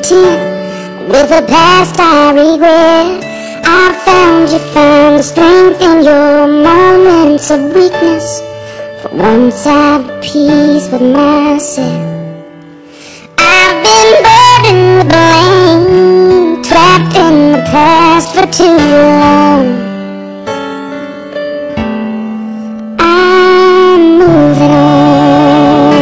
content with the past I regret. I found you find the strength in your moments of weakness. For once I'm at peace with myself. I've been burdened with blame, trapped in the past for too long. I'm moving on.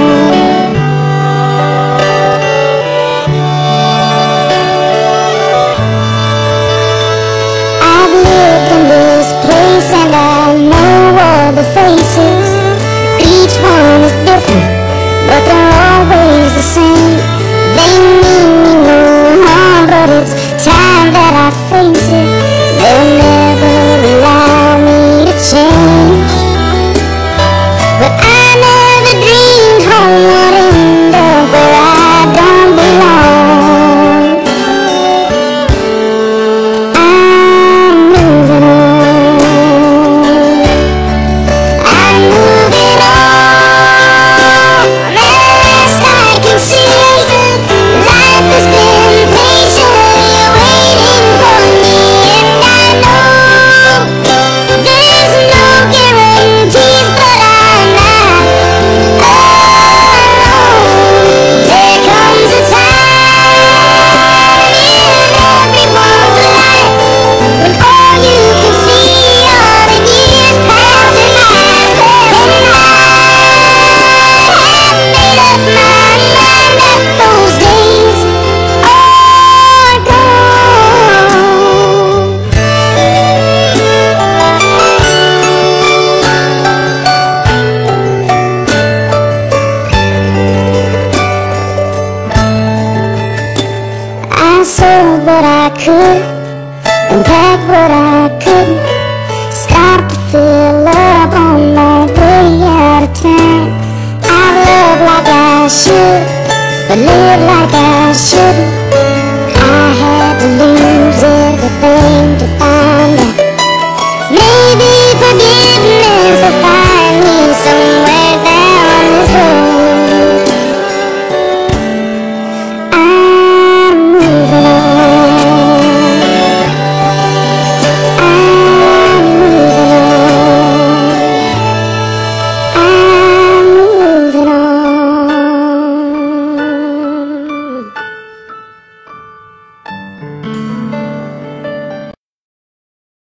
I've lived in this place and I know all the faces. Each one is different, but they're always the same. They mean me no harm, but it's time that I face it. They'll never allow me to change. But I never dreamed home would end up where I don't belong. I'm moving on. I'm moving on. Last I can see, life has been patiently waiting for me, and I know there's no guarantees, but I'm not alone. There comes a time in everyone's life when all you can see are the years passing by, and I have made up my mind that those days are gone. I sold what I could and packed what I couldn't. Stopped to fill up on my way out of town. I love like I should, but live like I shouldn't.